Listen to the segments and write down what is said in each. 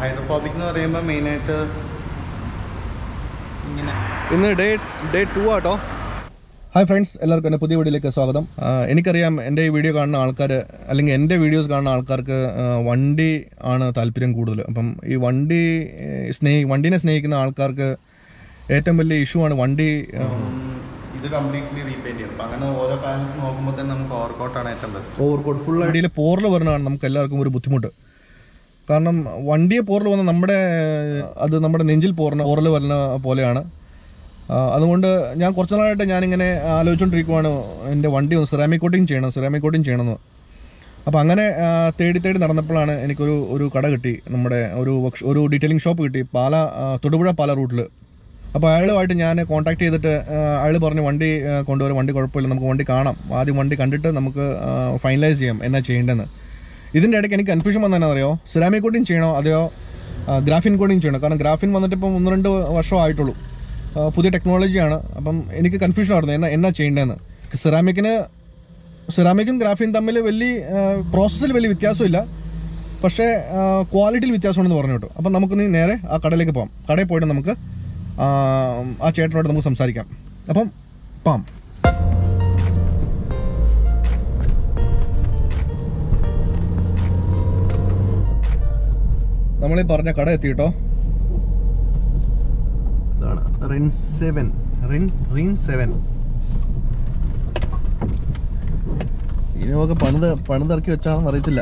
Hydrophobic എന്ന് പറയുമ്പോൾ മെയിനായിട്ട് ഇങ്ങനെ. ഇന്ന് ഡേ 2 ആട്ടോ. ഹായ് ഫ്രണ്ട്സ്, എല്ലാവർക്കും എൻ്റെ പുതിയ വീഡിയോയിലേക്ക് സ്വാഗതം. എനിക്കറിയാം എൻ്റെ ഈ വീഡിയോ കാണുന്ന ആൾക്കാർ, അല്ലെങ്കിൽ എൻ്റെ വീഡിയോസ് കാണുന്ന ആൾക്കാർക്ക് വണ്ടി ആണ് താല്പര്യം കൂടുതൽ. അപ്പം ഈ വണ്ടീനെ സ്നേഹിക്കുന്ന ആൾക്കാർക്ക് ഏറ്റവും വലിയ ഇഷ്യൂ ആണ് വണ്ടി. ഇത് കംപ്ലീറ്റ്ലി റീപെയിൻറ്റ് ചെയ്യണം. അപ്പം അങ്ങനെ ഓരോ പാനൽസ് നോക്കുമ്പോൾ തന്നെ നമുക്ക് ഓവർകോട്ടാണ് ഏറ്റവും ബെസ്റ്റ്. ഓവർകോട്ട് ഫുൾ വണ്ടിയിൽ പോറൽ വരുന്നതാണ് നമുക്ക് എല്ലാവർക്കും ഒരു ബുദ്ധിമുട്ട്. കാരണം വണ്ടിയെ പോറൽ വന്ന നമ്മുടെ നെഞ്ചിൽ പോറൽ വരുന്ന പോലെയാണ്. അതുകൊണ്ട് ഞാൻ കുറച്ച് നാളായിട്ട് ഞാനിങ്ങനെ ആലോചിച്ചുകൊണ്ടിരിക്കുവാണ് എൻ്റെ വണ്ടി ഒന്ന് സെറാമിക് കോട്ടിങ് ചെയ്യണമെന്ന്. അപ്പോൾ അങ്ങനെ തേടി നടന്നപ്പോഴാണ് എനിക്കൊരു കട കിട്ടി, നമ്മുടെ ഒരു ഡീറ്റെയിലിംഗ് ഷോപ്പ് കിട്ടി, തൊടുപുഴ പാല റൂട്ടിൽ. അപ്പോൾ അയാളുമായിട്ട് ഞാൻ കോൺടാക്ട് ചെയ്തിട്ട് അയാൾ പറഞ്ഞു വണ്ടി കൊണ്ടുവരും, വണ്ടി കുഴപ്പമില്ല, നമുക്ക് വണ്ടി കാണാം, ആദ്യം വണ്ടി കണ്ടിട്ട് നമുക്ക് ഫൈനലൈസ് ചെയ്യാം എന്നാ ചെയ്യേണ്ടതെന്ന്. ഇതിൻ്റെ ഇടയ്ക്ക് എനിക്ക് കൺഫ്യൂഷൻ വന്നതെന്ന് അറിയോ, സെറാമിക് കോട്ടിങ് ചെയ്യണോ അതെയോ ഗ്രാഫിൻ കോട്ടിങ് ചെയ്യണോ? കാരണം ഗ്രാഫിൻ വന്നിട്ട് ഇപ്പം 1-2 വർഷം ആയിട്ടുള്ളൂ, പുതിയ ടെക്നോളജിയാണ്. അപ്പം എനിക്ക് കൺഫ്യൂഷൻ ആയിരുന്നു എന്നാ ചെയ്യേണ്ടതെന്ന്. സെറാമിക്കും ഗ്രാഫിൻ തമ്മിൽ പ്രോസസ്സിൽ വലിയ വ്യത്യാസമില്ല, പക്ഷേ ക്വാളിറ്റിയിൽ വ്യത്യാസമുണ്ടെന്ന് പറഞ്ഞു കേട്ടോ. അപ്പം നമുക്ക് നേരെ ആ കടയിലേക്ക് പോകാം. കടയിൽ പോയിട്ട് നമുക്ക് ആ ചേട്ടനോട് നമുക്ക് സംസാരിക്കാം. അപ്പം പാം. നമ്മളീ പറഞ്ഞ കട എത്തി കേട്ടോ. ഇതാണ് റിൻ 7. ഇനിയൊക്കെ പണിതിറക്കി വെച്ചാണെന്ന് അറിയത്തില്ല.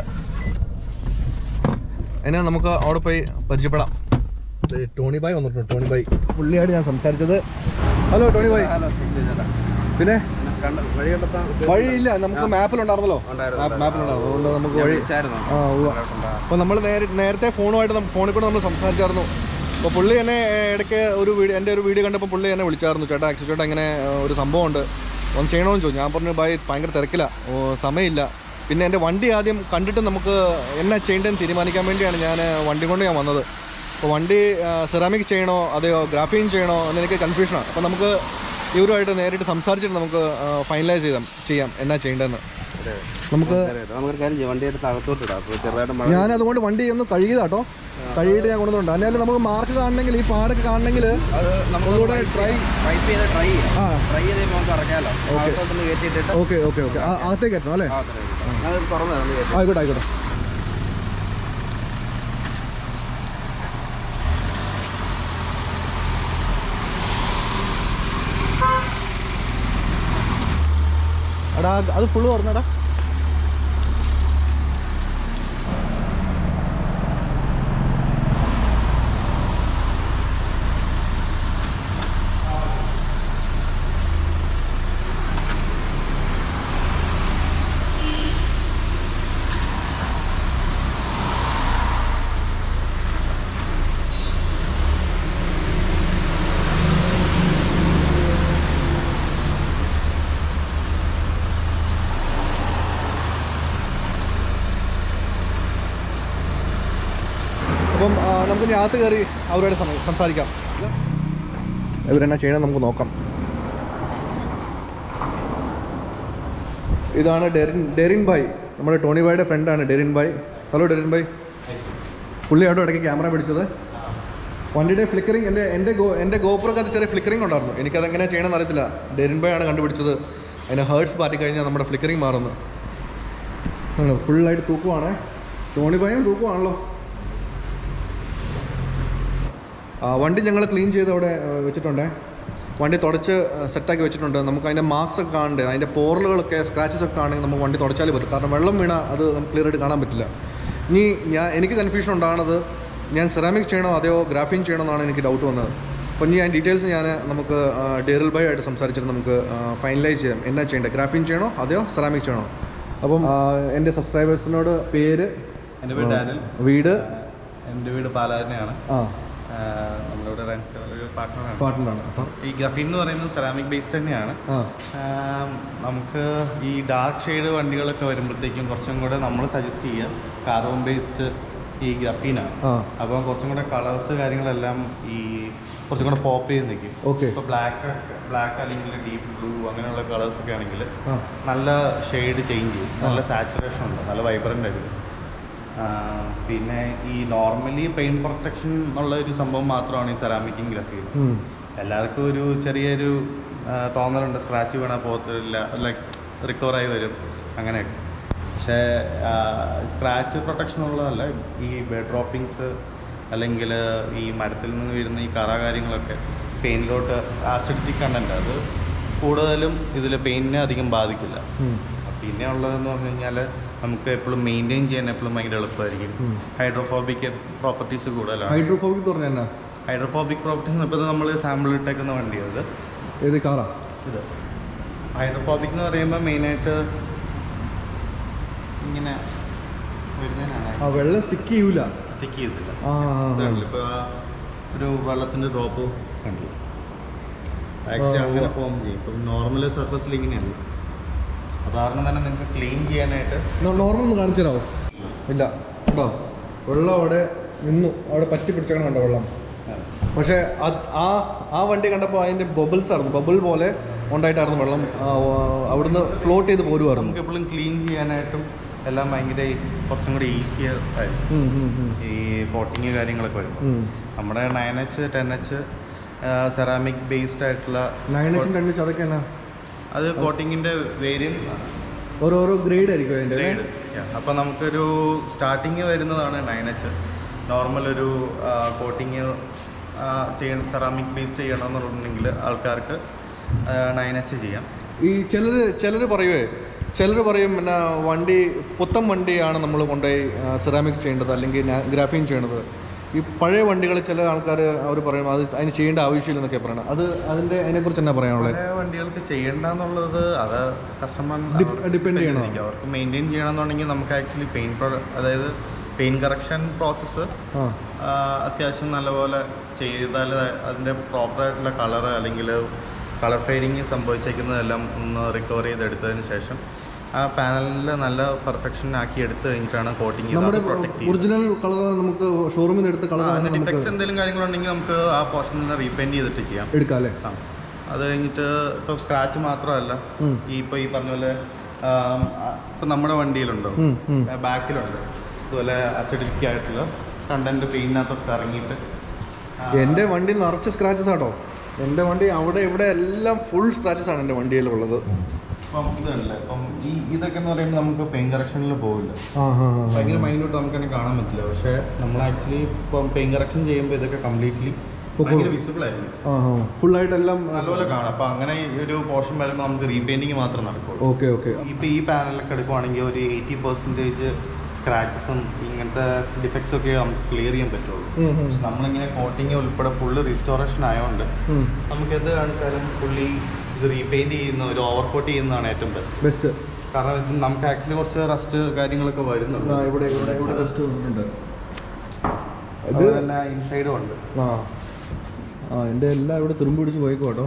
അതിനാ നമുക്ക് അവിടെ പോയി പരിചയപ്പെടാം. ടോണി ബായ് വന്നിട്ടുണ്ട്. ടോണി ബായ് പുള്ളിയായിട്ട് ഞാൻ സംസാരിച്ചത്. Hello Tony bhai. പിന്നെ വഴിയില്ല, നമുക്ക് മാപ്പിലുണ്ടായിരുന്നല്ലോ, അതുകൊണ്ട് നമുക്ക് വഴി. അപ്പോൾ നമ്മൾ നേരത്തെ ഫോണിൽ കൂടെ നമ്മൾ സംസാരിച്ചായിരുന്നു. അപ്പോൾ പുള്ളി എന്നെ ഇടയ്ക്ക് എൻ്റെ ഒരു വീഡിയോ കണ്ടപ്പോൾ പുള്ളി എന്നെ വിളിച്ചായിരുന്നു, ചേട്ടാ ഇങ്ങനെ ഒരു സംഭവമുണ്ട്, ഒന്ന് ചെയ്യണമെന്ന് ചോദിച്ചു. ഞാൻ പറഞ്ഞു ബായ് ഭയങ്കര തിരക്കില്ല, സമയമില്ല. പിന്നെ എൻ്റെ വണ്ടി ആദ്യം കണ്ടിട്ട് നമുക്ക് എന്നാ ചെയ്യേണ്ടതെന്ന് തീരുമാനിക്കാൻ വേണ്ടിയാണ് ഞാൻ വണ്ടി കൊണ്ട് വന്നത്. അപ്പോൾ വണ്ടി സെറാമിക് ചെയ്യണോ അതെയോ ഗ്രാഫീൻ ചെയ്യണോ എന്നെനിക്ക് കൺഫ്യൂഷനാണ്. അപ്പോൾ നമുക്ക് ഇവരുമായിട്ട് നേരിട്ട് സംസാരിച്ചിട്ട് നമുക്ക് ഫൈനലൈസ് ചെയ്യാം എന്നാ ചെയ്യേണ്ടതെന്ന്. ഞാൻ അതുകൊണ്ട് വണ്ടി ഒന്ന് കഴുകിയതാട്ടോ, കഴുകിയിട്ട് ഞാൻ കൊണ്ടുവന്നുണ്ട്. അല്ലെങ്കിൽ നമുക്ക് മാർക്ക് കാണണമെങ്കിൽ, ഈ പാടൊക്കെ കാണണമെങ്കിൽ നമ്മളൂടെ ഓക്കെ അകത്തേക്ക് കയറ്റണം അല്ലേ? ആയിക്കോട്ടെ. എടാ അത് ഫുള്ള് തുറന്നടാ. അപ്പം നമുക്ക് അകത്ത് കയറി അവരോട് സംസാരിക്കാം. ഇവരെന്നാ ചെയ്യണം നമുക്ക് നോക്കാം. ഇതാണ് ഡെറിൻ ഭായ്, നമ്മുടെ ടോണി ഭായിയുടെ ഫ്രണ്ടാണ് Derin bhai. Hello Derin bhai. പുള്ളിയാട്ടോ ഇടയ്ക്ക് ക്യാമറ പിടിച്ചത്. വണ്ടിയുടെ ഫ്ലിക്കറിങ് എൻ്റെ ഗോപ്രോക്കകത്ത് ചെറിയ ഫ്ലിക്കറിങ് ഉണ്ടായിരുന്നു, എനിക്കതെങ്ങനെ ചെയ്യണമെന്ന് അറിയത്തില്ല. ഡെറിൻ ഭായ് ആണ് കണ്ടുപിടിച്ചത്. അതിന് ഹേർട്സ് പാറ്റി കഴിഞ്ഞാൽ നമ്മുടെ ഫ്ലിക്കറിങ് മാറുന്നു. ഫുള്ളായിട്ട് തൂക്കുവാണേ. ടോണി ഭായും തൂക്കുവാണല്ലോ. വണ്ടി ഞങ്ങൾ ക്ലീൻ ചെയ്ത് അവിടെ വെച്ചിട്ടുണ്ടേ. വണ്ടി തുടച്ച് സെറ്റാക്കി വെച്ചിട്ടുണ്ട്. നമുക്ക് അതിൻ്റെ മാർക്സ് ഒക്കെ കാണണ്ടേ, അതിൻ്റെ പോറലുകളൊക്കെ സ്ക്രാച്ചസ് ഒക്കെ ആണെങ്കിൽ നമുക്ക് വണ്ടി തുടച്ചാലേ പറ്റും. കാരണം വെള്ളം വീണ അത് നമുക്ക് ക്ലിയർ ആയിട്ട് കാണാൻ പറ്റില്ല. എനിക്ക് കൺഫ്യൂഷൻ ഉണ്ടാകുന്നത് ഞാൻ സെറാമിക് ചെയ്യണോ അതെയോ ഗ്രാഫീൻ ചെയ്യണോ എന്നാണ് എനിക്ക് ഡൗട്ട് വന്നത്. അപ്പോൾ ഞാൻ ഡീറ്റെയിൽസ് നമുക്ക് ഡെറിൽ ഭായ് ആയിട്ട് സംസാരിച്ചിട്ട് നമുക്ക് ഫൈനലൈസ് ചെയ്യാം എന്നാ ചെയ്യേണ്ടത്, ഗ്രാഫീൻ ചെയ്യണോ അതെയോ സെറാമിക് ചെയ്യണോ. അപ്പം എൻ്റെ സബ്സ്ക്രൈബേഴ്സിനോട് പേര്? എൻ്റെ പേര് ഡാനിൽ. വീട്? എൻ്റെ വീട് പാലാ തന്നെയാണ്. നമ്മളിവിടെ ഒരു പാർട്ട്ണറാണ്. അപ്പം ഈ ഗ്രഫീൻ എന്ന് പറയുന്നത് സെറാമിക് ബേസ്ഡ് തന്നെയാണ്. നമുക്ക് ഈ ഡാർക്ക് ഷെയ്ഡ് വണ്ടികളൊക്കെ വരുമ്പോഴത്തേക്കും കുറച്ചും കൂടെ നമ്മൾ സജസ്റ്റ് ചെയ്യുക കാർബൺ ബേസ്ഡ് ഈ ഗ്രഫീനാണ്. അപ്പം കുറച്ചും കൂടെ കളേഴ്സ് കാര്യങ്ങളെല്ലാം ഈ കുറച്ചും കൂടെ പോപ്പ് ചെയ്ത് നിൽക്കും. ഇപ്പോൾ ബ്ലാക്ക് അല്ലെങ്കിൽ ഡീപ്പ് ബ്ലൂ അങ്ങനെയുള്ള കളേഴ്സ് ഒക്കെ ആണെങ്കിൽ നല്ല ഷെയ്ഡ് ചേഞ്ച് ചെയ്യും, നല്ല സാച്ചുറേഷൻ ഉണ്ട്, നല്ല വൈബ്രൻ്റ് ആയിരിക്കും. പിന്നെ ഈ നോർമലി പെയിൻറ്റ് പ്രൊട്ടക്ഷൻ ഉള്ള ഒരു സംഭവം മാത്രമാണ് ഈ സെറാമിക്കും ഗ്രഫീൻ. എല്ലാവർക്കും ഒരു ചെറിയൊരു തോന്നലുണ്ട് സ്ക്രാച്ച് വീണാൽ പോകത്തില്ല, ലൈക്ക് റിക്കവറായി വരും അങ്ങനെയൊക്കെ. പക്ഷേ സ്ക്രാച്ച് പ്രൊട്ടക്ഷൻ ഉള്ളതല്ല ഈ ബെഡ് ഡ്രോപ്പിങ്സ് അല്ലെങ്കിൽ ഈ മരത്തിൽ നിന്ന് വരുന്ന ഈ കറ കാര്യങ്ങളൊക്കെ പെയിൻറ്റിലോട്ട് ആസിഡിറ്റിക് കണ്ടൻറ്റ് അത് കൂടുതലും ഇതിൽ പെയിൻറ്റിനെ അധികം ബാധിക്കില്ല. പിന്നെ ഉള്ളതെന്ന് പറഞ്ഞു കഴിഞ്ഞാൽ നമുക്ക് എപ്പോഴും മെയിൻറ്റെയിൻ ചെയ്യാൻ എപ്പോഴും ഭയങ്കര എളുപ്പമായിരിക്കും. ഹൈഡ്രോഫോബിക് പ്രോപ്പർട്ടീസ് കൂടുതലാണ്. ഹൈഡ്രോഫോബിക് പറഞ്ഞാൽ ഹൈഡ്രോഫോബിക് പ്രോപ്പർട്ടീസ് ഇപ്പോൾ നമ്മൾ സാമ്പിൾ ഇട്ടേക്കുന്ന വണ്ടിയത് ഏത് കാറാ ഇത്. ഹൈഡ്രോഫോബിക് എന്ന് പറയുമ്പോൾ മെയിനായിട്ട് ഇങ്ങനെ വരുന്നതിനാണ്. വെള്ളം സ്റ്റിക്ക് ചെയ്യൂല, സ്റ്റിക്ക് ചെയ്തില്ല. ഇപ്പോൾ ഒരു വെള്ളത്തിൻ്റെ ഡ്രോപ്പ് കണ്ടില്ല, ആക്ച്വലി അങ്ങനെ ഫോം ചെയ്യും. ഇപ്പം നോർമൽ സർഫസിൽ ഇങ്ങനെയല്ല. അത് കാരണം തന്നെ നിങ്ങൾക്ക് ക്ലീൻ ചെയ്യാനായിട്ട് നോർമൽ ഒന്ന് കാണിച്ചു തരാമോ? ഇല്ല കേട്ടോ, വെള്ളം അവിടെ നിന്നു, അവിടെ പറ്റി പിടിച്ചേക്കണം കണ്ടോ വെള്ളം. പക്ഷേ ആ വണ്ടി കണ്ടപ്പോൾ അതിൻ്റെ ബബിൾസ് ആയിരുന്നു, ബബിൾ പോലെ ഉണ്ടായിട്ടായിരുന്നു വെള്ളം അവിടുന്ന് ഫ്ലോട്ട് ചെയ്ത് പോരുമായിരുന്നു. നമുക്ക് എപ്പോഴും ക്ലീൻ ചെയ്യാനായിട്ടും എല്ലാം ഭയങ്കര കുറച്ചും കൂടി ഈസിയർ ആയിരുന്നു ഈ കോട്ടിങ് കാര്യങ്ങളൊക്കെ വരുമ്പോൾ. നമ്മുടെ 9H 10H സെറാമിക് ബേസ്ഡ് ആയിട്ടുള്ള 9H 10H അതൊക്കെ എന്നാ അത് കോട്ടിങ്ങിൻ്റെ വേരിയൻസ് ആണ്, ഓരോരോ ഗ്രേഡ് ആയിരിക്കും അതിൻ്റെ ഗ്രേഡ്. അപ്പോൾ നമുക്കൊരു സ്റ്റാർട്ടിങ് വരുന്നതാണ് 9H. നോർമൽ ഒരു കോട്ടിങ് സെറാമിക് ബേസ്ഡ് ചെയ്യണമെന്നുണ്ടെങ്കിൽ ആൾക്കാർക്ക് 9H ചെയ്യാം. ഈ ചിലർ പറയും പിന്നെ വണ്ടി പുത്തൻ വണ്ടിയാണ് നമ്മൾ കൊണ്ടുപോയി സെറാമിക് ചെയ്യേണ്ടത് അല്ലെങ്കിൽ ഗ്രാഫീൻ ചെയ്യേണ്ടത്. ഈ പഴയ വണ്ടികൾ ചില ആൾക്കാർ അവർ പറയും അതിന് ചെയ്യേണ്ട ആവശ്യമില്ലെന്നൊക്കെ പറയണം. അതിനെക്കുറിച്ച് എന്നാ പറയാനുള്ളത്? പഴയ വണ്ടികൾക്ക് ചെയ്യേണ്ടെന്നുള്ളത് അത് കസ്റ്റമർ ഡിപ്പെൻഡ് ചെയ്യണം. അവർക്ക് മെയിൻറ്റെയിൻ ചെയ്യണമെന്നുണ്ടെങ്കിൽ നമുക്ക് ആക്ച്വലി അതായത് പെയിൻറ്റ് കറക്ഷൻ പ്രോസസ്സ് അത്യാവശ്യം നല്ലപോലെ ചെയ്താൽ അതിൻ്റെ പ്രോപ്പറായിട്ടുള്ള കളറ് അല്ലെങ്കിൽ കളർ ഫെയ്ഡിങ് സംഭവിച്ചേക്കുന്നതെല്ലാം ഒന്ന് റിക്കവർ ചെയ്തെടുത്തതിന് ശേഷം ആ പാനലിൽ നല്ല പെർഫെക്ഷൻ ആക്കി എടുത്തു കഴിഞ്ഞിട്ടാണ് കോട്ടിങ് ഒറിജിനൽ കളർ നമുക്ക് ഷോറൂമിൽ നിന്ന് എടുത്ത് കളർ. ഡിഫെക്ട്സ് എന്തെങ്കിലും കാര്യങ്ങളുണ്ടെങ്കിൽ നമുക്ക് ആ പോർഷനിൽ നിന്ന് റീപെയിൻറ്റ് ചെയ്തിട്ട് ചെയ്യാം, എടുക്കാം അല്ലേ? അത് കഴിഞ്ഞിട്ട് ഇപ്പോൾ സ്ക്രാച്ച് മാത്രമല്ല, ഇപ്പോൾ ഈ പറഞ്ഞ പോലെ ഇപ്പം നമ്മുടെ വണ്ടിയിലുണ്ടോ ബാക്കിലുണ്ട് അതുപോലെ അസിഡിക് ആയിട്ടുള്ള കണ്ടന്റ് പെയിനകത്തൊക്കെ ഇറങ്ങിയിട്ട്. എൻ്റെ വണ്ടി നിറച്ച് സ്ക്രാച്ചസ് ആട്ടോ. എൻ്റെ വണ്ടി അവിടെ ഇവിടെ എല്ലാം ഫുൾ സ്ക്രാച്ചസ് ആണ് എൻ്റെ വണ്ടിയിലുള്ളത്. ഇപ്പം ഇതല്ല, ഇപ്പം ഇതൊക്കെ എന്ന് പറയുമ്പോൾ നമുക്ക് പെയിൻ കറക്ഷനിൽ പോകില്ല, ഭയങ്കര മൈൻഡോട്ട് നമുക്ക് തന്നെ കാണാൻ പറ്റില്ല. പക്ഷേ നമ്മൾ ആക്ച്വലി ഇപ്പം പെയിൻ കറക്ഷൻ ചെയ്യുമ്പോൾ ഇതൊക്കെ കംപ്ലീറ്റ്ലി ഭയങ്കര വിസിബിൾ ആയിരിക്കും, ഫുള്ളായിട്ടെല്ലാം നല്ലപോലെ കാണാം. അപ്പം അങ്ങനെ ഒരു പോർഷൻ വരുമ്പോൾ നമുക്ക് റീപെയിൻറ്റിങ് മാത്രം നടക്കുള്ളൂ. ഓക്കെ. ഇപ്പം ഈ പാനലൊക്കെ എടുക്കുവാണെങ്കിൽ ഒരു 80% സ്ക്രാച്ചസും ഇങ്ങനത്തെ ഡിഫക്ട്സ് ഒക്കെ നമുക്ക് ക്ലിയർ ചെയ്യാൻ പറ്റുള്ളൂ. പക്ഷെ നമ്മളിങ്ങനെ കോട്ടിങ് ഉൾപ്പെടെ ഫുള്ള് റിസ്റ്റോറേഷൻ ആയതുകൊണ്ട് നമുക്ക് എന്ത് കാണിച്ചാലും ഫുള്ളി ഇത് റീപെയിൻറ്റ് ചെയ്യുന്ന ഒരു ഓവർ കോട്ട് ചെയ്യുന്നതാണ് ഏറ്റവും ബെസ്റ്റ്. കാരണം ഇത് നമുക്ക് ആക്ച്വലി കുറച്ച് റസ്റ്റ് കാര്യങ്ങളൊക്കെ വരുന്നുണ്ട്. ഇവിടെ റസ്റ്റ് ഉണ്ട്, ഇത് തന്നെ ഇൻസൈഡും ഉണ്ട്. എൻ്റെ എല്ലാം ഇവിടെ തുരുമ്പ് പിടിച്ച് പോയിക്കോട്ടോ.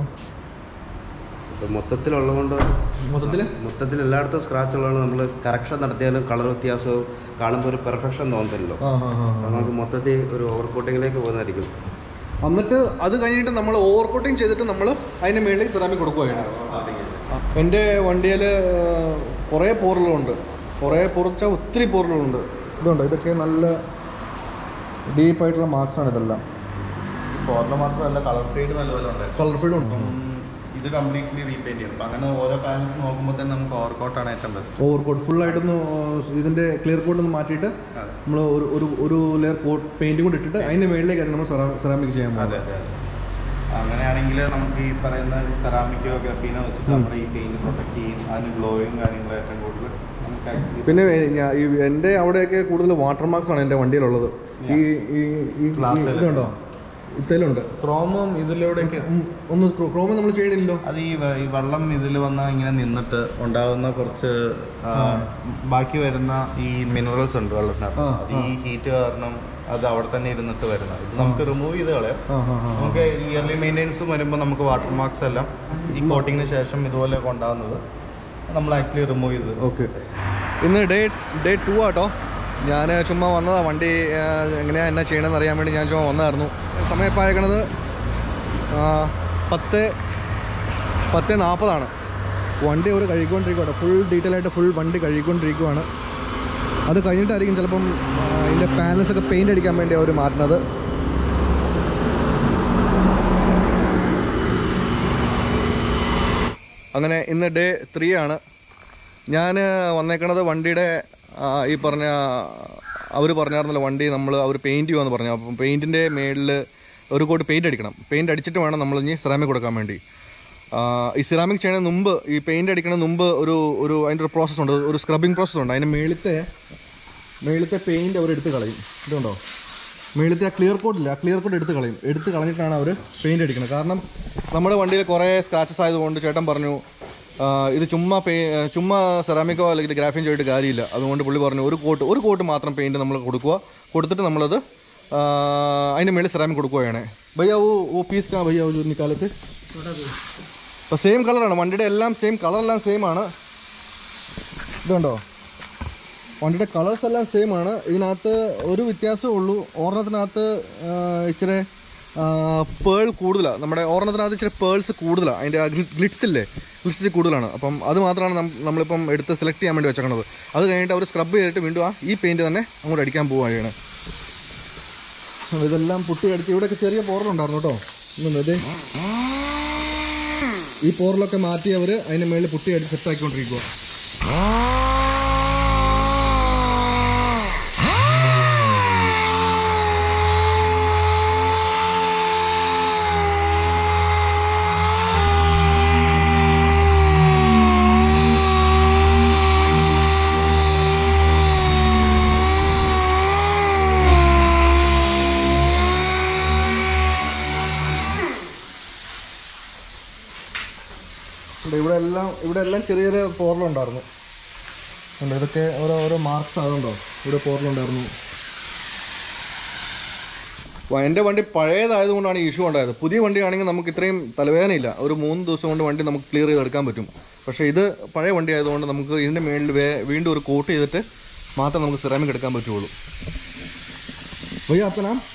മൊത്തത്തിൽ എല്ലായിടത്തും സ്ക്രാച്ച് ഉള്ളതാണ്. നമ്മൾ കറക്ഷൻ നടത്തിയാലും കളർ വ്യത്യാസവും കാണുമ്പോൾ ഒരു പെർഫെക്ഷൻ തോന്നത്തില്ലല്ലോ. നമുക്ക് മൊത്തത്തിൽ ഒരു ഓവർ കോട്ടിങ്ങിലേക്ക് പോകുന്നതായിരിക്കും. എന്നിട്ട് അത് കഴിഞ്ഞിട്ട് നമ്മൾ ഓവർ കോട്ടിങ് ചെയ്തിട്ട് നമ്മൾ അതിന് മേളിൽ സെറാമിക് കൊടുക്കുകയാണ്. എൻ്റെ വണ്ടിയിൽ കുറേ പോറുകളുണ്ട്, ഒത്തിരി പോറുകളുണ്ട്. ഇതുണ്ട്, ഇതൊക്കെ നല്ല ഡീപ്പായിട്ടുള്ള മാർക്സാണ് ഇതെല്ലാം. പോർല മാത്രമല്ല കളർ ഫെയ്ഡ് നല്ലപോലെ ഉണ്ട്. കളർ ഫെയ്ഡ് ഉണ്ട്. ഇത് കംപ്ലീറ്റ്ലി റീപെയിൻറ്റ് ചെയ്യണം. അപ്പം അങ്ങനെ ഓരോ പാനൽസ് നോക്കുമ്പോൾ തന്നെ നമുക്ക് ഓവർ കോട്ടാണ് ഏറ്റവും ബെസ്റ്റ്. ഓവർ കോട്ട് ഫുള്ളായിട്ടൊന്ന് ഇതിൻ്റെ ക്ലിയർ കോട്ട് ഒന്ന് മാറ്റിയിട്ട് നമ്മൾ ഒരു ലെയർ കോട്ട് പെയിൻറ്റും കൂടി ഇട്ടിട്ട് അതിൻ്റെ മേളിലേക്കാണ് നമ്മൾ സെറാമിക് ചെയ്യാൻ പോകുന്നത്. അതെ. അങ്ങനെയാണെങ്കിൽ നമുക്ക് ഈ പറയുന്ന സെറാമിക്കോ ഗ്രഫീനോ വെച്ചിട്ട് നമ്മുടെ ഈ പെയിൻറ്റ് പ്രൊട്ടക്ട് ചെയ്യും, അതിന് ഗ്ലോയും കാര്യങ്ങളും ഏറ്റവും കൂടുതൽ നമുക്ക് ആക്ച്വലി. പിന്നെ എൻ്റെ അവിടെയൊക്കെ കൂടുതൽ വാട്ടർ മാർക്സ് ആണ് എൻ്റെ വണ്ടിയിലുള്ളത്. ഈ ഇതുണ്ടോ, ഇത്തലുണ്ട് ക്രോമും ഇതിലൂടെയൊക്കെ ഒന്ന് ക്രോമം നമ്മൾ ചെയ്യണില്ലല്ലോ. അത് ഈ വെള്ളം ഇതിൽ വന്നാൽ ഇങ്ങനെ നിന്നിട്ട് ഉണ്ടാകുന്ന കുറച്ച് ബാക്കി വരുന്ന ഈ മിനറൽസ് ഉണ്ട് വെള്ളത്തിനകത്ത്, ഈ ഹീറ്റ് കാരണം അത് അവിടെ തന്നെ ഇരുന്നിട്ട് വരുന്നത്. ഇത് നമുക്ക് റിമൂവ് ചെയ്ത് കളയാം. നമുക്ക് ഇയർലി മെയിൻ്റെനൻസും വരുമ്പോൾ നമുക്ക് വാട്ടർ മാർക്സ് എല്ലാം ഈ കോട്ടിങ്ങിന് ശേഷം ഇതുപോലെ ഉണ്ടാകുന്നത് നമ്മൾ ആക്ച്വലി റിമൂവ് ചെയ്തത്. ഓക്കെ, ഇന്ന് ഡേ 2 ആട്ടോ. ഞാൻ ചുമ്മാ വന്നതാണ്, വണ്ടി എങ്ങനെയാണ് എന്നാ ചെയ്യണമെന്ന് അറിയാൻ വേണ്ടി ഞാൻ ചുമ്മാ വന്നതായിരുന്നു. സമയം ഇപ്പോൾ അയക്കണത് 10:40. വണ്ടി ഒരു കഴുകിക്കൊണ്ടിരിക്കുകയാണ്, ഫുൾ ഡീറ്റെയിൽ ആയിട്ട് ഫുൾ വണ്ടി കഴുകിക്കൊണ്ടിരിക്കുകയാണ്. അത് കഴിഞ്ഞിട്ടായിരിക്കും ചിലപ്പം ഇതിൻ്റെ പാനൽസൊക്കെ പെയിൻ്റ് അടിക്കാൻ വേണ്ടി അവർ മാറ്റുന്നത്. അങ്ങനെ ഇന്ന് ഡേ 3 ആണ്. ഞാൻ വന്നേക്കണത് വണ്ടിയുടെ ഈ പറഞ്ഞ അവർ പറഞ്ഞായിരുന്നല്ലോ വണ്ടി അവർ പെയിൻറ്റ് ചെയ്യുമെന്ന് പറഞ്ഞു. അപ്പം പെയിൻറ്റിൻ്റെ മേളിൽ ഒരു കോട്ട് പെയിൻറ്റ് അടിക്കണം. പെയിൻറ്റ് അടിച്ചിട്ട് വേണം നമ്മൾ ഇനി സിറാമിക് കൊടുക്കാൻ വേണ്ടി. ഈ സിറാമിക് ചെയ്യുന്നതിന് മുമ്പ്, ഈ പെയിൻറ്റ് അടിക്കുന്നതിന് മുമ്പ് അതിൻ്റെ ഒരു പ്രോസസ്സുണ്ട്, ഒരു സ്ക്രബിങ് പ്രോസസ്സുണ്ട്. അതിൻ്റെ മേളിലത്തെ പെയിൻറ്റ് അവർ എടുത്ത് കളയും. ഇതുണ്ടോ, മേളിലത്തെ ആ ക്ലിയർ കോട്ടില്ല, ആ ക്ലിയർ കോട്ട് എടുത്ത് കളഞ്ഞിട്ടാണ് അവർ പെയിൻറ്റ് അടിക്കുന്നത്. കാരണം നമ്മുടെ വണ്ടിയിൽ കുറേ സ്ക്രാച്ചസ് ആയതുകൊണ്ട് ചേട്ടൻ പറഞ്ഞു ഇത് ചുമ്മാ സെറാമിക്കോ അല്ലെങ്കിൽ ഗ്രാഫീൻ ചെയ്തിട്ട് കാര്യമില്ല. അതുകൊണ്ട് പുള്ളി പറഞ്ഞു ഒരു കോട്ട് മാത്രം പെയിൻറ്റ് നമ്മൾ കൊടുത്തിട്ട് നമ്മളത് അതിൻ്റെ മേളിൽ സെറാമിക് കൊടുക്കുകയാണ്. ഭയ്യ ഓ പീസ് കാ ഭയ്യ ഒരു നിക്കാലത്ത് അപ്പോൾ സെയിം കളറാണ് വണ്ടിയുടെ എല്ലാം, കളറെല്ലാം സെയിം ആണ്. ഇതുണ്ടോ, വണ്ടിയുടെ കളേഴ്സ് എല്ലാം സെയിം ആണ്. ഇതിനകത്ത് ഒരു വ്യത്യാസമേ ഉള്ളൂ, ഒരെണ്ണത്തിനകത്ത് ഇച്ചിരി പേൾ കൂടുതലാണ്. നമ്മുടെ ഒരെണ്ണത്തിനകത്ത് ഇച്ചിരി പേൾസ് കൂടുതലാണ്. അതിൻ്റെ ആ ഗ്ലിറ്റ്സ് കൂടുതലാണ്. അപ്പം അത് മാത്രമാണ് നമ്മളിപ്പം എടുത്ത് സെലക്ട് ചെയ്യാൻ വേണ്ടി വെച്ചേക്കണത്. അത് കഴിഞ്ഞിട്ട് അവർ സ്ക്രബ് ചെയ്തിട്ട് വീണ്ടും ഈ പെയിൻറ്റ് തന്നെ അങ്ങോട്ട് അടിക്കാൻ പോവുകയാണ്. ഇതെല്ലാം പുട്ടി അടിച്ച് ഇവിടെയൊക്കെ ചെറിയ പോറലുണ്ടായിരുന്നു കേട്ടോ. ഇത് ഈ പോറലൊക്കെ മാറ്റി അവർ അതിൻ്റെ മേളിൽ പുട്ടി അടിച്ച് സെറ്റാക്കിക്കൊണ്ടിരിക്കുക. ഇവിടെ എല്ലാം ചെറിയ ചെറിയ പോറലുണ്ടായിരുന്നു. ഇതൊക്കെ ഓരോ മാർക്സ് ആകുന്നുണ്ടോ, ഇവിടെ പോറലുണ്ടായിരുന്നു. എൻ്റെ വണ്ടി പഴയതായതുകൊണ്ടാണ് ഈ ഇഷ്യൂ ഉണ്ടായത്. പുതിയ വണ്ടിയാണെങ്കിൽ നമുക്ക് ഇത്രയും തലവേദനയില്ല. ഒരു 3 ദിവസം കൊണ്ട് വണ്ടി നമുക്ക് ക്ലിയർ ചെയ്തെടുക്കാൻ പറ്റും. പക്ഷേ ഇത് പഴയ വണ്ടി ആയതുകൊണ്ട് നമുക്ക് ഇതിൻ്റെ മേളിൽ വീണ്ടും ഒരു കോട്ട് ചെയ്തിട്ട് മാത്രം നമുക്ക് സിറാമിക് എടുക്കാൻ പറ്റുള്ളൂ. भैया आपका नाम?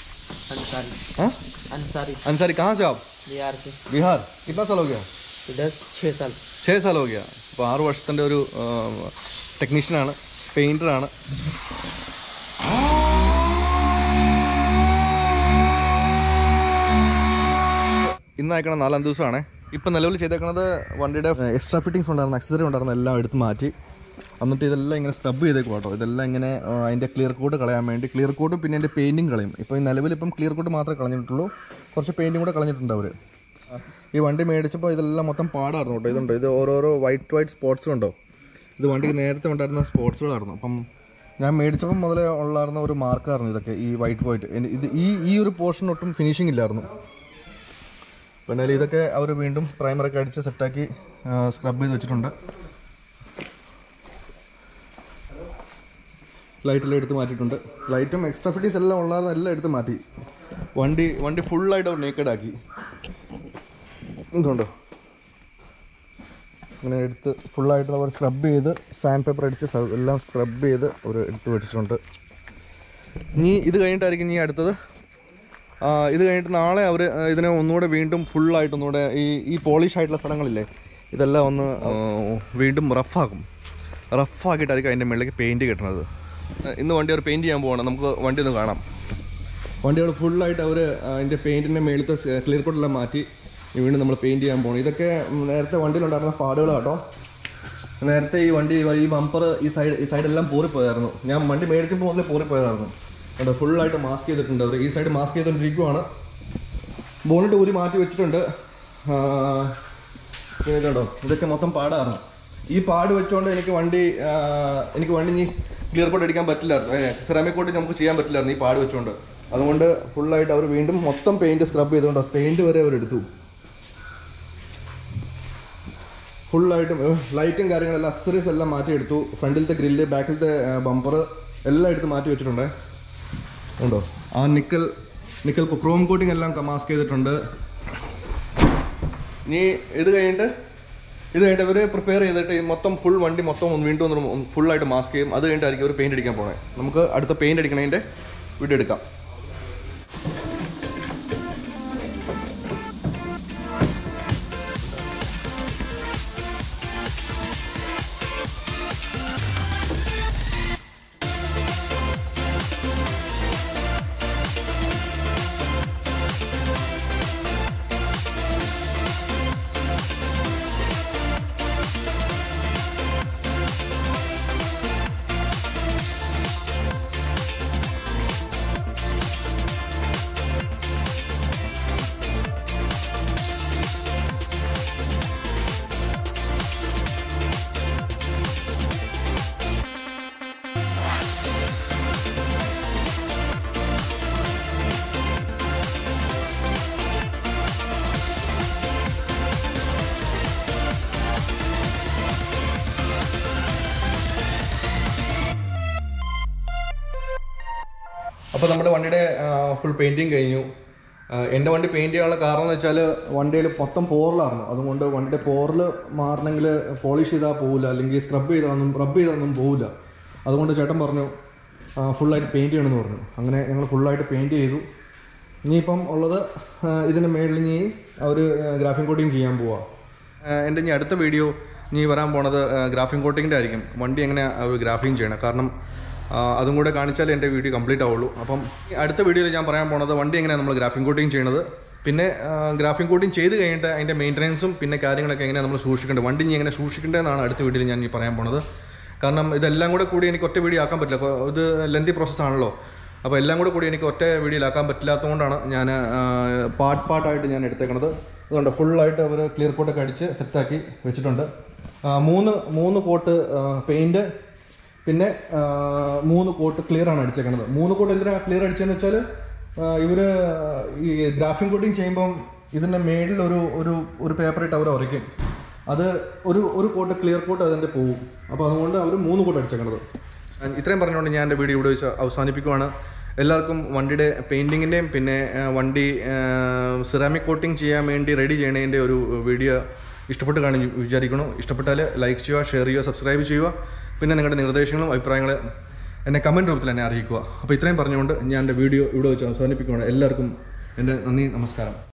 अंसारी कहाँ से आप? बिहार। कितना साल हो गया? 6 साल हो गया. അപ്പോൾ 6 വർഷത്തിൻ്റെ ഒരു ടെക്നീഷ്യനാണ്, പെയിൻറ്ററാണ്. ഇന്ന് അയക്കണ 4-5 ദിവസമാണ്. ഇപ്പം നിലവിൽ ചെയ്തേക്കുന്നത് വണ്ടിയുടെ എക്സ്ട്രാ ഫിറ്റിങ്സ് ഉണ്ടായിരുന്ന, അക്സസറി ഉണ്ടായിരുന്ന എല്ലാം എടുത്ത് മാറ്റി. എന്നിട്ട് ഇതെല്ലാം ഇങ്ങനെ സ്ക്രബ് ചെയ്തേക്കും കേട്ടോ. ഇതെല്ലാം ഇങ്ങനെ അതിൻ്റെ ക്ലിയർ കോട്ട് കളയാൻ വേണ്ടി, ക്ലിയർ കോട്ടും പിന്നെ അതിൻ്റെ പെയിൻറ്റിങ് കളയും. ഇപ്പോൾ ഈ നിലവിലിപ്പം ക്ലിയർ കോട്ട് മാത്രമേ കളഞ്ഞിട്ടുള്ളൂ, കുറച്ച് പെയിൻറ്റിങ് കൂടെ കളഞ്ഞിട്ടുണ്ട് അവർ. ഈ വണ്ടി മേടിച്ചപ്പോൾ ഇതെല്ലാം മൊത്തം പാടായിരുന്നു കേട്ടോ. ഇതുണ്ട്, ഇത് ഓരോരോ വൈറ്റ് സ്പോട്ട്സ് ഉണ്ടോ. ഇത് വണ്ടിക്ക് നേരത്തെ ഉണ്ടായിരുന്ന സ്പോട്ട്സുകളായിരുന്നു. അപ്പം ഞാൻ മേടിച്ചപ്പം മുതലേ ഉള്ളായിരുന്ന ഒരു മാർക്കായിരുന്നു ഇതൊക്കെ, ഈ വൈറ്റ്. ഇത് ഈ ഒരു പോർഷൻ ഒട്ടും ഫിനിഷിംഗ് ഇല്ലായിരുന്നു. പിന്നെ ഇതൊക്കെ അവർ വീണ്ടും പ്രൈമറൊക്കെ അടിച്ച് സെറ്റാക്കി സ്ക്രബ് ചെയ്ത് വെച്ചിട്ടുണ്ട്. ലൈറ്റെല്ലാം എടുത്ത് മാറ്റിയിട്ടുണ്ട്. ലൈറ്റും എക്സ്ട്രാ ഫിറ്റിങ്സ് എല്ലാം ഉള്ളായിരുന്ന എല്ലാം എടുത്ത് മാറ്റി. വണ്ടി ഫുള്ളായിട്ട് അവർ നേക്കഡാക്കി. എന്തുകൊണ്ടോ അങ്ങനെ എടുത്ത് ഫുള്ളായിട്ട് അവർ സ്ക്രബ് ചെയ്ത് സാൻഡ് പേപ്പർ അടിച്ച് എല്ലാം സ്ക്രബ് ചെയ്ത് അവർ എടുത്ത് വെച്ചിട്ടുണ്ട്. ഇനി ഇത് കഴിഞ്ഞിട്ടായിരിക്കും ഇനി അടുത്തത്. ഇത് കഴിഞ്ഞിട്ട് നാളെ അവർ ഇതിനെ ഒന്നുകൂടെ വീണ്ടും ഫുള്ളായിട്ട് ഒന്നുകൂടെ ഈ പോളിഷ് ആയിട്ടുള്ള സ്ഥലങ്ങളില്ലേ, ഇതെല്ലാം ഒന്ന് വീണ്ടും റഫാക്കിയിട്ടായിരിക്കും അതിൻ്റെ മുകളിലേക്ക് പെയിൻറ്റ് കിട്ടുന്നത്. ഇന്ന് വണ്ടി അവർ പെയിൻറ്റ് ചെയ്യാൻ പോകണം. നമുക്ക് വണ്ടി ഒന്ന് കാണാം. വണ്ടി അവിടെ ഫുള്ളായിട്ട് അവർ അതിൻ്റെ പെയിൻറ്റിൻ്റെ മേളത്തെ ക്ലിയർ കോട്ടെല്ലാം മാറ്റി വീണ്ടും നമ്മൾ പെയിൻറ്റ് ചെയ്യാൻ പോകണം. ഇതൊക്കെ നേരത്തെ വണ്ടിയിലുണ്ടായിരുന്ന പാടുകളാട്ടോ. നേരത്തെ ഈ ബമ്പർ ഈ സൈഡെല്ലാം പോറിപ്പോയായിരുന്നു. ഞാൻ വണ്ടി മേടിച്ചപ്പോൾ മുതലേ പോറിപ്പോയതായിരുന്നു. അവിടെ ഫുള്ളായിട്ട് മാസ്ക് ചെയ്തിട്ടുണ്ട് അവർ. ഈ സൈഡ് മാസ്ക് ചെയ്തുകൊണ്ടിരിക്കുവാണ്. ബോണിട്ട് ഊരി മാറ്റി വെച്ചിട്ടുണ്ട്. പിന്നെ ഇതുണ്ടോ, ഇതൊക്കെ മൊത്തം പാടായിരുന്നു. ഈ പാട് വെച്ചുകൊണ്ട് എനിക്ക് വണ്ടി ഇനി ക്ലിയർ കോട്ട് അടിക്കാൻ പറ്റില്ലായിരുന്നു. സെറാമിക് കോട്ട് നമുക്ക് ചെയ്യാൻ പറ്റില്ലായിരുന്നു ഈ പാട് വെച്ചുകൊണ്ട്. അതുകൊണ്ട് ഫുള്ളായിട്ട് അവർ വീണ്ടും മൊത്തം പെയിൻറ്റ് സ്ക്രബ് ചെയ്തുകൊണ്ട് പെയിൻറ്റ് വരെ അവരെടുത്തു. ഫുള്ളായിട്ടും ലൈറ്റും കാര്യങ്ങളെല്ലാം അക്സസറീസ് എല്ലാം മാറ്റിയെടുത്തു. ഫ്രണ്ടിലത്തെ ഗ്രില്ല്, ബാക്കിലത്തെ ബമ്പർ എല്ലാം എടുത്ത് മാറ്റി വെച്ചിട്ടുണ്ട്. ഉണ്ടോ, ആ നിക്കൽ ക്രോം കോട്ടിങ് എല്ലാം മാസ്ക് ചെയ്തിട്ടുണ്ട്. ഇനി ഇത് കഴിഞ്ഞിട്ട് ഇവർ പ്രിപ്പയർ ചെയ്തിട്ട് മൊത്തം വണ്ടി മൊത്തം വീണ്ടും ഫുള്ളായിട്ട് മാസ്ക് ചെയ്യും. അത് കഴിഞ്ഞിട്ടായിരിക്കും അവർ പെയിൻറ്റ് അടിക്കാൻ പോണേ. നമുക്ക് അടുത്ത പെയിൻറ്റ് അടിക്കണതിൻ്റെ വീഡിയോ എടുക്കാം. അപ്പോൾ നമ്മുടെ വണ്ടിയുടെ ഫുൾ പെയിൻറ്റിങ് കഴിഞ്ഞു. എൻ്റെ വണ്ടി പെയിൻറ്റ് ചെയ്യാനുള്ള കാരണം എന്ന് വെച്ചാൽ വണ്ടിയിൽ മൊത്തം പോറലായിരുന്നു. അതുകൊണ്ട് വണ്ടിയുടെ പോറൽ മാറണമെങ്കിൽ പോളിഷ് ചെയ്താൽ പോകില്ല, അല്ലെങ്കിൽ റബ്ബ് ചെയ്താലൊന്നും പോകില്ല. അതുകൊണ്ട് ചേട്ടൻ പറഞ്ഞു ഫുള്ളായിട്ട് പെയിൻറ്റ് ചെയ്യണമെന്ന് പറഞ്ഞു. അങ്ങനെ ഞങ്ങൾ ഫുള്ളായിട്ട് പെയിൻറ്റ് ചെയ്തു. ഇനിയിപ്പം ഉള്ളത് ഇതിൻ്റെ മേളിൽ ഇനി അവർ ഗ്രാഫിൻ കോട്ടിങ് ചെയ്യാൻ പോവാം. എൻ്റെ ഇനി അടുത്ത വീഡിയോ ഇനി വരാൻ പോണത് ഗ്രാഫിൻ കോട്ടിങ്ങിൻ്റെ ആയിരിക്കും. വണ്ടി എങ്ങനെ ഗ്രാഫിൻ ചെയ്യണം, കാരണം അതും കൂടെ കാണിച്ചാലേ എൻ്റെ വീഡിയോ കംപ്ലീറ്റ് ആവുള്ളൂ. അപ്പം അടുത്ത വീഡിയോയിൽ ഞാൻ പറയാൻ പോണത് വണ്ടി എങ്ങനെയാണ് നമ്മൾ ഗ്രാഫിൻ കോട്ടിങ് ചെയ്യണത്, പിന്നെ ഗ്രാഫിൻ കോട്ടിങ് ചെയ്ത് കഴിഞ്ഞിട്ട് അതിൻ്റെ മെയിൻ്റനൻസും പിന്നെ കാര്യങ്ങളൊക്കെ എങ്ങനെ നമ്മൾ സൂക്ഷിക്കേണ്ടത്, വണ്ടി ഇനി എങ്ങനെ സൂക്ഷിക്കേണ്ടതെന്നാണ് അടുത്ത വീഡിയോയിൽ ഞാൻ ഈ പറയാൻ പോണത്. കാരണം ഇതെല്ലാം കൂടി എനിക്ക് ഒറ്റ വീഡിയോ ആക്കാൻ പറ്റില്ല. അപ്പോൾ ഇത് ലെന്തി പ്രോസസ്സാണല്ലോ. അപ്പോൾ എല്ലാം കൂടി എനിക്ക് ഒറ്റ വീഡിയോയിലാക്കാൻ പറ്റില്ലാത്തതുകൊണ്ടാണ് ഞാൻ പാർട്ടായിട്ട് ഞാൻ എടുത്തേക്കണത്. അതുകൊണ്ട് ഫുള്ളായിട്ട് അവർ ക്ലിയർ കോട്ടൊക്കെ അടിച്ച് സെറ്റാക്കി വെച്ചിട്ടുണ്ട്. 3 കോട്ട് പെയിൻറ്റ്, പിന്നെ 3 കോട്ട് ക്ലിയറാണ് അടിച്ചേക്കണത്. 3 കോട്ട് എന്തിനാണ് ക്ലിയർ അടിച്ചതെന്ന് വെച്ചാൽ ഇവർ ഈ ഗ്രാഫിൻ കോട്ടിങ് ചെയ്യുമ്പം ഇതിൻ്റെ മേളിൽ ഒരു പേപ്പറിട്ട് അവർ ഉരയ്ക്കും. അത് ഒരു കോട്ട് ക്ലിയർ കോട്ട് അതിൻ്റെ പോവും. അപ്പോൾ അതുകൊണ്ട് അവർ 3 കോട്ട് അടിച്ചേക്കണത്. ഇത്രയും പറഞ്ഞുകൊണ്ട് ഞാൻ എൻ്റെ വീഡിയോ ഇവിടെ വെച്ച് അവസാനിപ്പിക്കുവാണ്. എല്ലാവർക്കും വണ്ടിയുടെ പെയിൻറ്റിങ്ങിൻ്റെയും പിന്നെ വണ്ടി സിറാമിക് കോട്ടിങ് ചെയ്യാൻ വേണ്ടി റെഡി ചെയ്യണതിൻ്റെ ഒരു വീഡിയോ ഇഷ്ടപ്പെട്ട് വിചാരിക്കണം. ഇഷ്ടപ്പെട്ടാൽ ലൈക്ക് ചെയ്യുക, ഷെയർ ചെയ്യുക, സബ്സ്ക്രൈബ് ചെയ്യുക. പിന്നെ നിങ്ങളുടെ നിർദ്ദേശങ്ങളും അഭിപ്രായങ്ങളും എന്നെ കമൻറ്റ് രൂപത്തിൽ എന്നെ അറിയിക്കുക. അപ്പോൾ ഇത്രയും പറഞ്ഞുകൊണ്ട് ഞാൻ എൻ്റെ വീഡിയോ ഇവിടെ വെച്ച് അവസാനിപ്പിക്കുകയാണ്. എല്ലാവർക്കും എൻ്റെ നന്ദി, നമസ്കാരം.